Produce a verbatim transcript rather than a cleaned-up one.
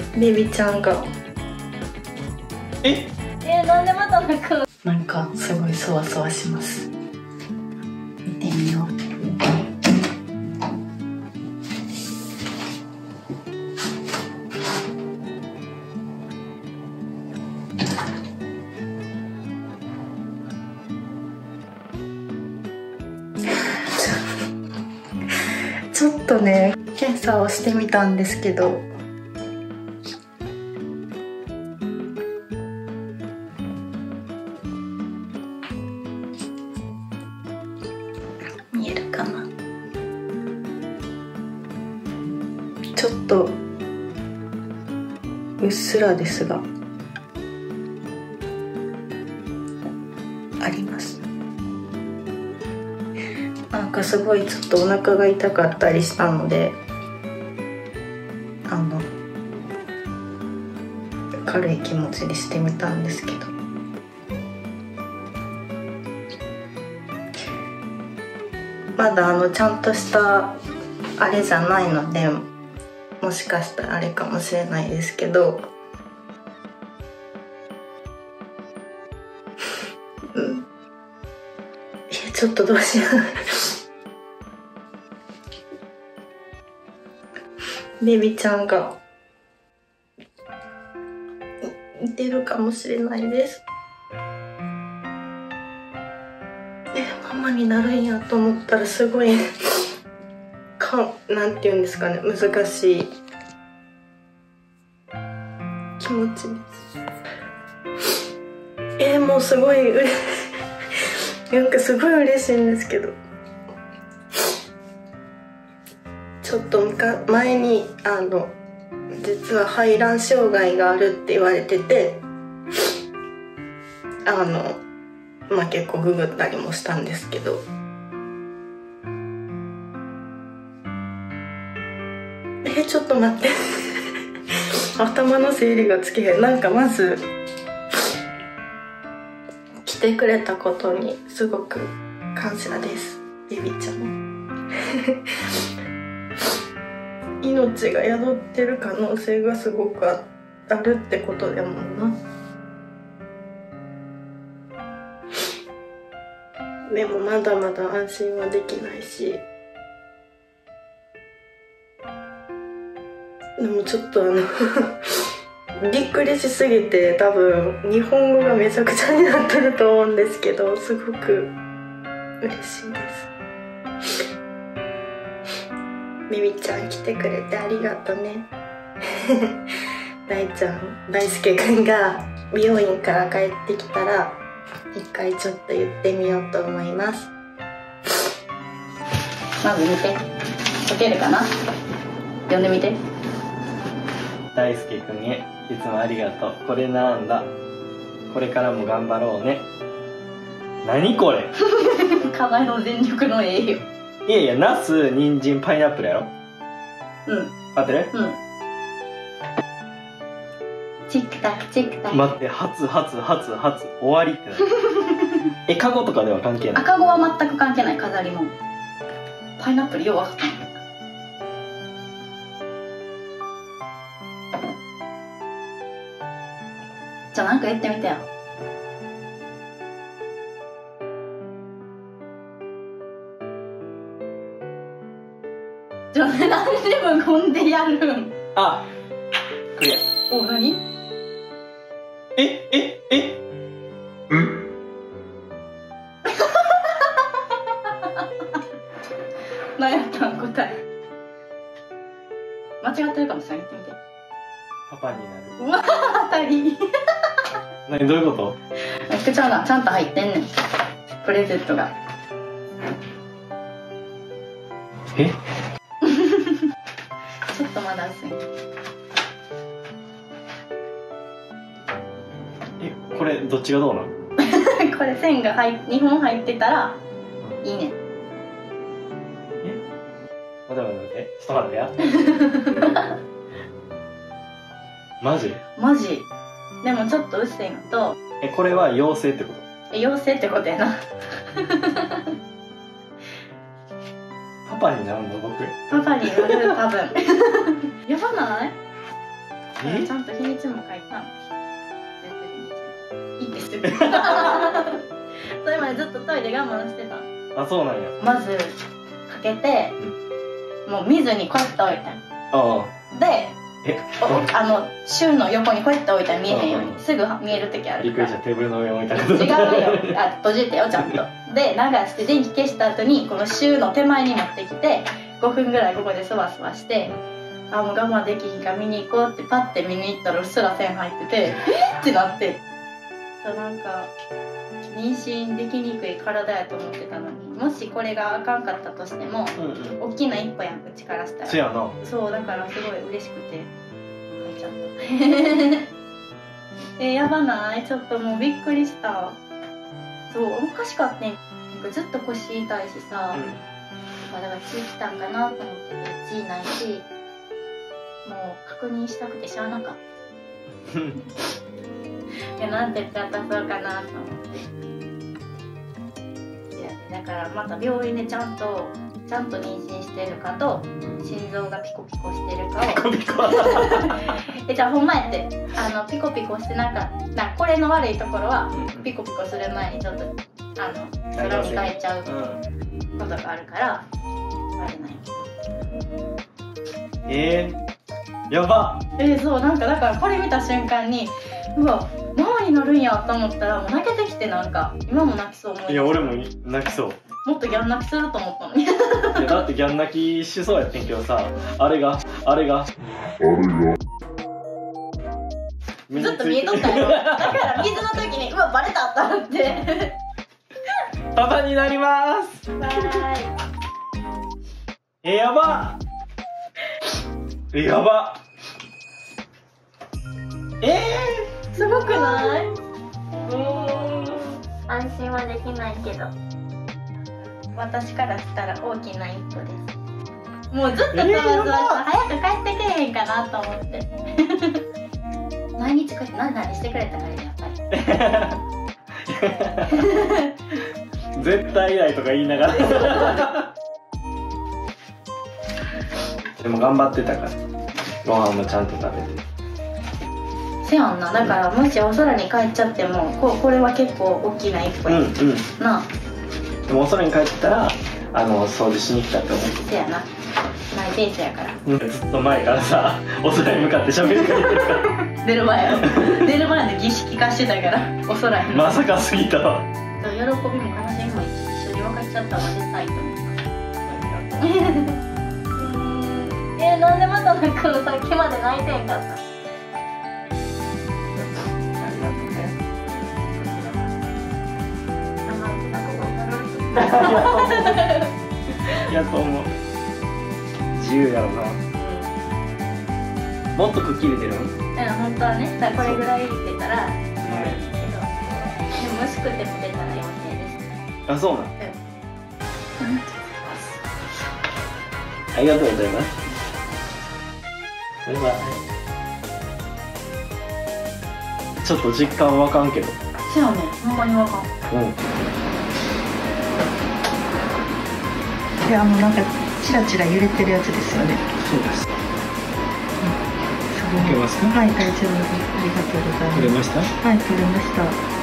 ベビちゃんがええー、なんでまた泣くの？ なんかすごいそわそわします。見てみよう。ちょっとね、検査をしてみたんですけど、見えるかな。ちょっとうっすらですがあります。なんかすごいちょっとお腹が痛かったりしたので、あの軽い気持ちにしてみたんですけど、まだあのちゃんとしたあれじゃないので、もしかしたらあれかもしれないですけど、うん、いやちょっとどうしようベビちゃんが似てるかもしれないです。え、ママになるんやと思ったらすごいか、なんていうんですかね、難しい気持ちです。えー、もうすごいうれなんかすごい嬉しいんですけど、ちょっと前にあの実は排卵障害があるって言われてて、あのまあ結構ググったりもしたんですけど、えちょっと待って頭の整理がつけへん。なんかまず来てくれたことにすごく感謝です、ベビちゃん。命が宿ってる可能性がすごくあるってことだもんな。でもまだまだ安心はできないし、でもちょっとあのびっくりしすぎて多分日本語がめちゃくちゃになってると思うんですけど、すごく嬉しいです。ベビちゃん来てくれてありがとね。大ちゃん、大輔くんが美容院から帰ってきたら一回ちょっと言ってみようと思います。 まず見て、解けるかな。読んでみて。 大輔くんへいつもありがとう。これなんだ。これからも頑張ろうね。何これ。 かなえの全力の栄養。 いやいや、ナス、人参、パイナップルやろ。 うん。 合ってる？ うん。チックタクチックタク。 待って、初初初初終わりってなる。え、カゴとかでは関係ない？ 赤子は全く関係ない。飾りもん。パイナップルよう分かった。じゃあなんか言ってみてよ。じゃあなんで無言でやるん？ あ、クリア。 お、何？ えええうん何やったん答え。間違ってるかもしれない。言ってみて。 パパになる。 うわー、当たり。 何、どういうこと？ ちゃうな、ちゃんと入ってんねん。プレゼントが。 え？ ちょっとまだ薄い。 え、これどっちがどうなの？ これ線が入にほん入ってたらいいね。 え？待って待って待って、ちょっと待ってや。マジ？ マジ。でもちょっと薄いのと。 え、これは妖精ってこと？ え、妖精ってことやな。 パパになるの僕？ パパになる多分。やばない？ えちゃんと日にちも書いたんいいですそれまでずっとトイレ我慢してた。 あ、そうなんや。 まずかけて、もう見ずにこうやって置いたんあで、 えおあのシューの横にこうやって置いたら見えへんようにすぐ見える時あるから。 びっくりした。テーブルの上に置いたけど。 違うよ、あ、閉じてよちゃんと。で流して電気消した後にこのシューの手前に持ってきてごふんぐらいここでそわそわして、あ、もう我慢できひんから見に行こうってパッて見に行ったらうっすら線入っててえっってなって、そうなんか妊娠できにくい体やと思ってたのに、もしこれがあかんかったとしてもうんうん。 大きな一歩やん、うちからしたら。 そやな。 そうだからすごい嬉しくて書いちゃったえ、やばない？ちょっともうびっくりした。そうおかしかったね。なんかずっと腰痛いしさ、まあだから血来たんかなと思ってて血ないし、もう確認したくてしゃあなかったいやなんて言って渡そうかなと思って。いやだからまた病院でちゃんとちゃんと妊娠してるかと心臓がピコピコしてるかをピコピコ。 え、じゃあほんまやって、あのピコピコしてなんかな、これの悪いところはピコピコする前にちょっとあの空に変えちゃうことがあるからあれない。 えー、やば。 えー、そうなんかだからこれ見た瞬間にうわママになるんやと思ったらもう泣けてきて、なんか今も泣きそう思い。 いや俺も泣きそう。 もっとギャン泣きすると思ったのにいやだってギャン泣きしそうやってんけどさ、あれがあれがあれがずっと見えとったよ。だから水の時にうわバレたと思ってパパになりますバイ。 え、やば。え、やば。えすごくない？ ー、う安心はできないけど。 私からしたら大きな一歩です。もうずっとざわざわして早く帰ってけえへんかなと思って毎日こうやって何々してくれたからやっぱり絶対ないとか言いながらでも頑張ってたからご飯もちゃんと食べて。 せやんな。だからもしお空に帰っちゃってもここれは結構大きな一歩や、 うんうん。 なあ。 でもお空に帰ったらあの掃除しに来たって思ってせやな、マイペースやからうん、ずっと前からさお空に向かって喋りかけてるから出る前よ出る前で儀式化してたからお空にまさかすぎたわ。 喜びも悲しみも一緒に分かっちゃったわ絶対と思ったえー、なんでまた泣くの？さっきまで泣いてんかった。 やと思う。自由やろな。もっとくっきり出るん？ うん、本当はね、だからこれぐらい出たらいいけど、でも薄くても出たら余計です。 あ、そうなん。 うん。 ありがとうございます。バイバイ。ちょっと実感わかんけど。 そうやね、ほんまにわかん。 うん。 いや、もうなんかチラチラ揺れてるやつですよね。 そうです。 すごい。 受けますか？ はい、大丈夫です。ありがとうございます。 取れました？ はい、取れました。